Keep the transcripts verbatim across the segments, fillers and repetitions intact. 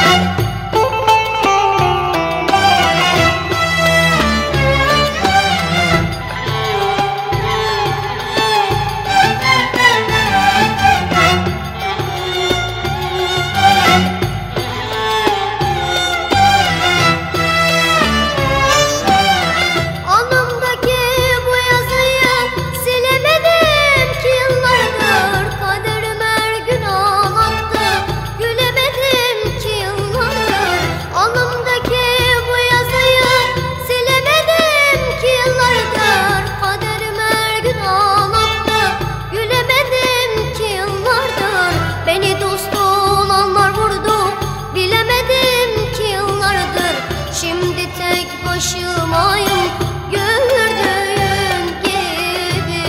Başımayım gördüğün gibi.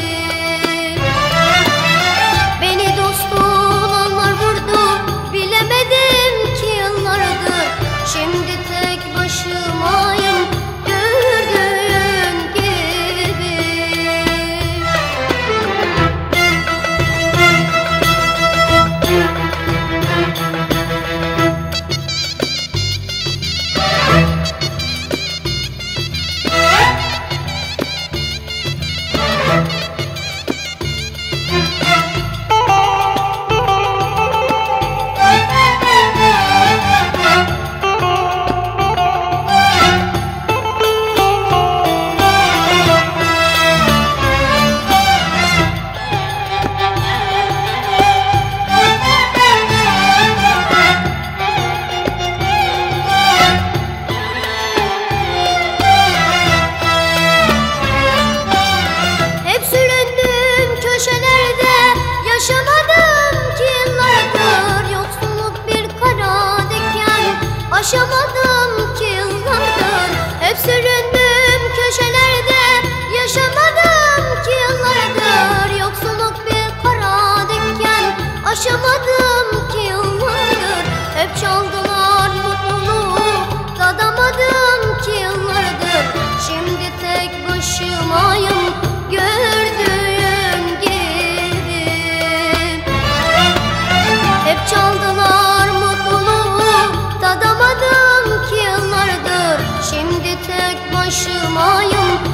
Beni dostum vurdu, bilemedim ki yıllardır. Şimdi tek başımayım gördüğün gibi. Yaşamadım ki yıllardır, yoksulluk bir kara diken. Aşamadım ki yıllardır, hep süründüm köşelerde. Yaşamadım ki yıllardır, yoksulluk bir kara diken. Aşamadım ki yıllardır, hep çaldılar mutluluğu. Tadamadım ki yıllardır, şimdi tek başımayım gördüğün gibi. Hep çaldılar mutluluğu, tadamadım ki yıllardır. Şimdi tek başımayım